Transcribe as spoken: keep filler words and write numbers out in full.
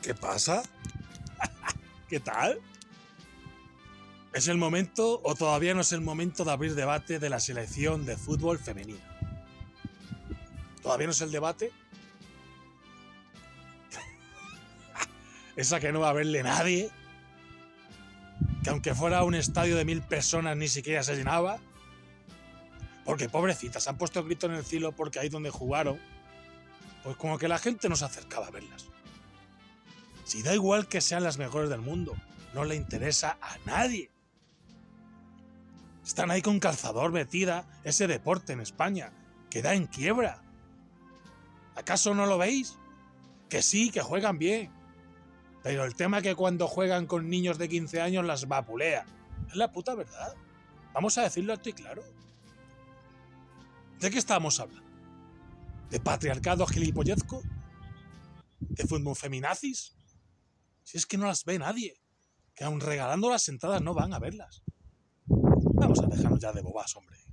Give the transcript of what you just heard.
¿Qué pasa? ¿Qué tal? ¿Es el momento o todavía no es el momento de abrir debate de la selección de fútbol femenina? ¿Todavía no es el debate? Esa que no va a verle nadie, que aunque fuera un estadio de mil personas ni siquiera se llenaba, porque pobrecitas, han puesto el grito en el cielo porque ahí donde jugaron, pues como que la gente no se acercaba a verlas. Si da igual que sean las mejores del mundo, no le interesa a nadie. Están ahí con calzador metida ese deporte en España, que da en quiebra. ¿Acaso no lo veis? Que sí, que juegan bien. Pero el tema es que cuando juegan con niños de quince años las vapulea. Es la puta verdad. Vamos a decirlo alto y claro. ¿De qué estamos hablando? ¿De patriarcado gilipollezco? ¿De fútbol feminazis? Si es que no las ve nadie. Que aun regalando las entradas no van a verlas. Vamos a dejarnos ya de bobas, hombre.